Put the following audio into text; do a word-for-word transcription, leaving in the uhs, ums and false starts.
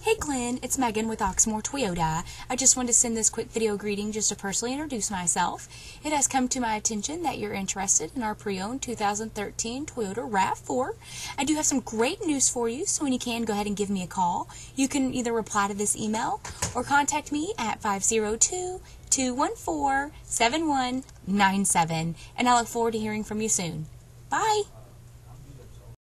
Hey Glenn, it's Megan with Oxmoor Toyota. I just wanted to send this quick video greeting just to personally introduce myself. It has come to my attention that you're interested in our pre-owned two thousand thirteen Toyota RAV four. I do have some great news for you, so when you can, go ahead and give me a call. You can either reply to this email or contact me at five zero two, two one four, seven one nine seven, and I look forward to hearing from you soon. Bye!